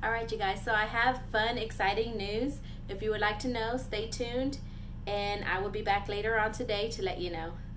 All right, you guys, so I have fun, exciting news. If you would like to know, stay tuned, and I will be back later on today to let you know.